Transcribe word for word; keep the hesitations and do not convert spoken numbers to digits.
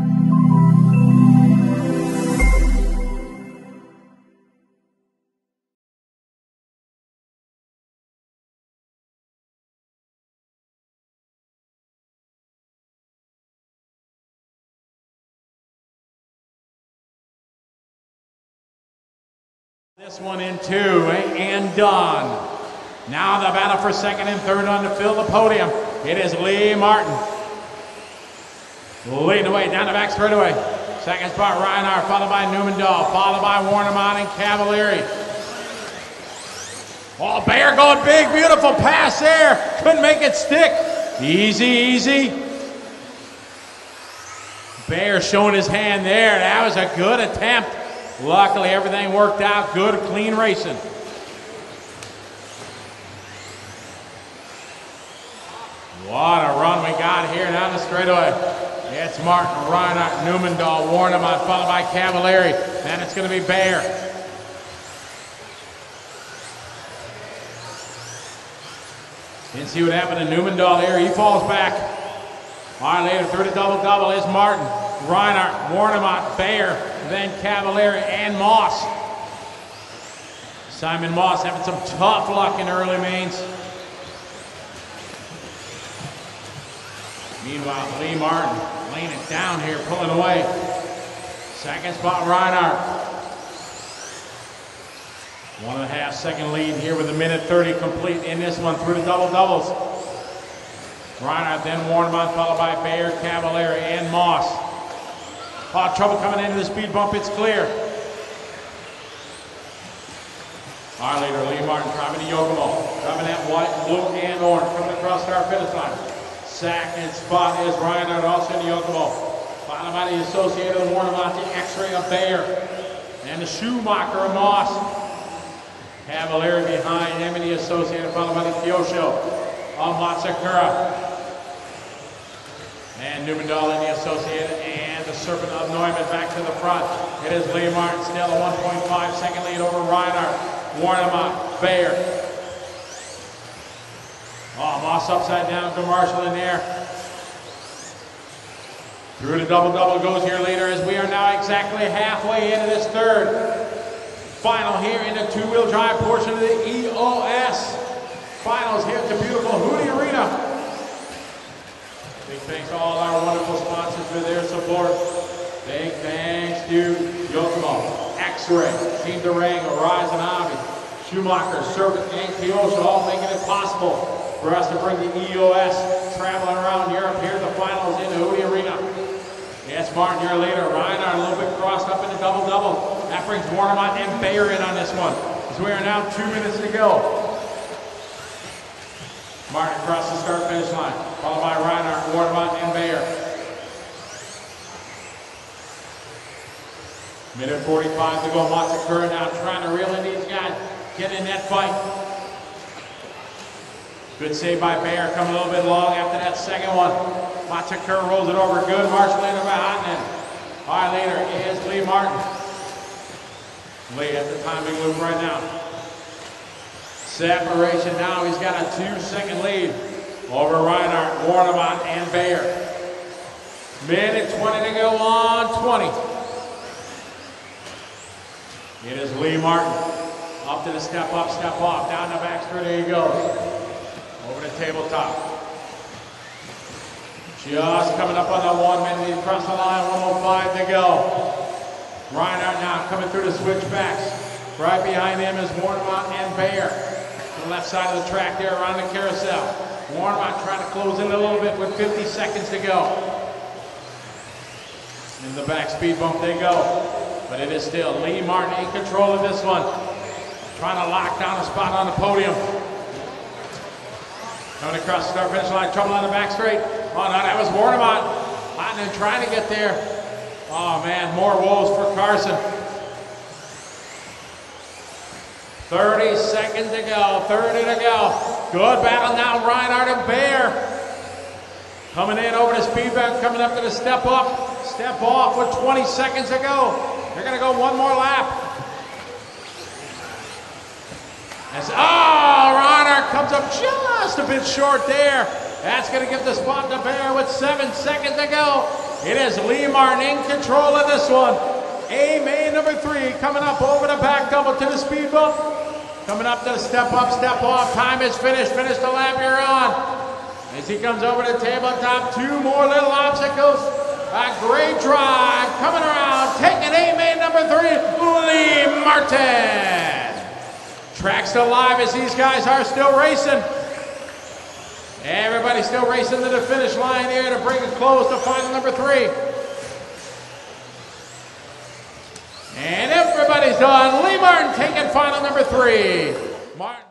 This one in two, and done. Now the battle for second and third on to fill the podium. It is Lee Martin. Leading the way down the back straightaway. Second spot, Reinhardt, followed by Newmandahl, followed by Warnemont and Cavalieri. Oh, Bayer going big, beautiful pass there. Couldn't make it stick. Easy, easy. Bayer showing his hand there. That was a good attempt. Luckily, everything worked out good, clean racing. What a run we got here down the straightaway. It's Martin, Reinhardt, Newmandahl, Warnemont, followed by Cavalieri. Then it's going to be Bayer. Didn't see what happened to Newmandahl there. He falls back. All right, later through the double-double is Martin, Reinhardt, Warnemont, Bayer, then Cavalieri and Moss. Simon Moss having some tough luck in the early mains. Meanwhile, Lee Martin laying it down here, pulling away. Second spot, Reinhardt. One and a half second lead here with a minute thirty complete in this one through the double-doubles. Reinhardt, then Warnemont, followed by Bayer, Cavalieri, and Moss. Oh, trouble coming into the speed bump, it's clear. All right, leader, Lee Martin driving to Yokomo. Driving that white, blue, and orange, coming across our finish line. Second spot is Reinhardt, also in Yokomo. Followed by the Associated Warnemont, the X-ray of Bayer. And the Schumacher of Moss. Cavalieri behind him and the Associated, followed by the Kyosho of Matsukura. And Newmandahl in the Associated, and the Serpent of Neumann back to the front. It is Lee Martin still a one point five second lead over Reinhardt, Warnemont, Bayer. Oh, Moss upside down to Marshall in there. Through the double-double goes here later as we are now exactly halfway into this third. Final here in the two-wheel drive portion of the E O S. Finals here at the beautiful Hootie Arena. Big thanks to all our wonderful sponsors for their support. Big thanks to Yokomo, X-Ray, Team Durango, Rise and Avi, Schumacher, Serpent, and Kyosho, all making it possible for us to bring the E O S traveling around Europe here, the finals in the Hootie Arena. Yes, Martin, you're later. Reinhardt a little bit crossed up in the double-double. That brings Warnemont and Bayer in on this one. So we are now two minutes to go. Martin across the start-finish line, followed by Reinhardt, Warnemont, and Bayer. Minute forty-five to go. Matsukura now trying to reel in these guys, get in that fight. Good save by Bayer, coming a little bit long after that second one. Matsukura rolls it over good. Marshall later behind him. All right, later is Lee Martin. Lee at the timing loop right now. Separation now, he's got a two second lead over Reinhardt, Warnemont, and Bayer. Minute twenty to go on twenty. It is Lee Martin. Up to the step up, step off, down the back straight, there he goes. Over the tabletop. Just coming up on the one minute, across the line, one oh five to go. Reinhardt now coming through the switchbacks. Right behind him is Warnemont and Bayer. To the left side of the track there around the carousel. Warnemont trying to close in a little bit with fifty seconds to go. In the back speed bump they go. But it is still Lee Martin in control of this one. Trying to lock down a spot on the podium. Coming across the start finish line, trouble on the back straight. Oh no, that was Warnemont. Martin trying to get there. Oh man, more woes for Carson. thirty seconds to go, thirty to go. Good battle now, Reinhardt and Bayer. Coming in over the speed bump, coming up to the step up, step off with twenty seconds to go. They're gonna go one more lap. As, oh, Reinhardt comes up just a bit short there. That's gonna give the spot to Bayer with seven seconds to go. It is Lee Martin in control of this one. A-main number three coming up over the back double to the speed bump. Coming up to the step up, step off. Time is finished. Finish the lap you're on. As he comes over the tabletop, two more little obstacles. A great drive coming around. Taking A-main number three, Lee Martin. Track's still live as these guys are still racing. Everybody's still racing to the finish line here to bring it close to final number three. And everybody's done. Lee Martin taking final number three. Martin.